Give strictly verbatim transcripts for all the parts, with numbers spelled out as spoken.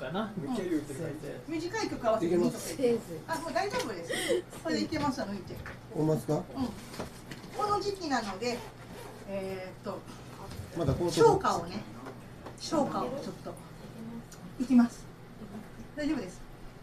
かな。 短い曲合わせてにとか言って。あ、もう大丈夫です。これでいけます抜いて。 おますか？うん。 この時期なので、えー、っとまだ消化をね、消化をちょっといきます。大丈夫です。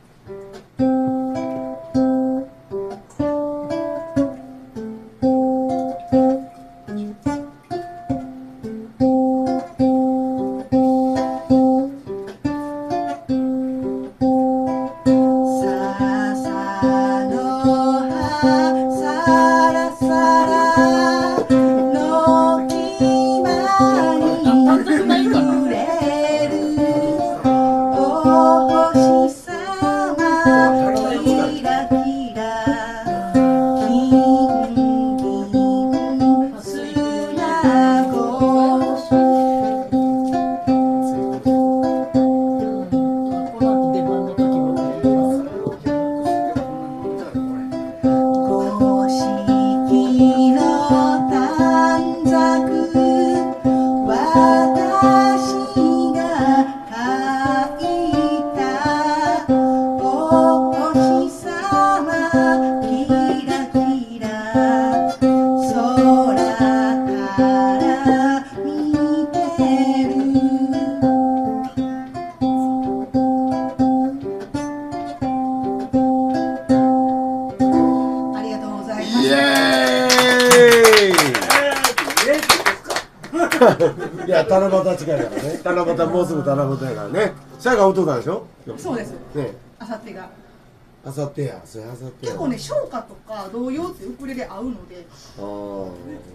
いや、七夕近いからね。七夕もうすぐ七夕やからね。シャが歌ったでしょ。 そうです。 ね。 あさってが。 あさってや、それあさってや。 結構ね、唱歌とか童謡ってウクレレ合うので。ああ。 も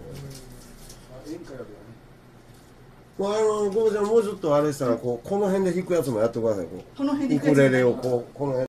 うあの、ごめんなさい、もうちょっとあれしたら、こう、この辺で弾くやつもやってください。ここの辺でウクレレをこう、この辺。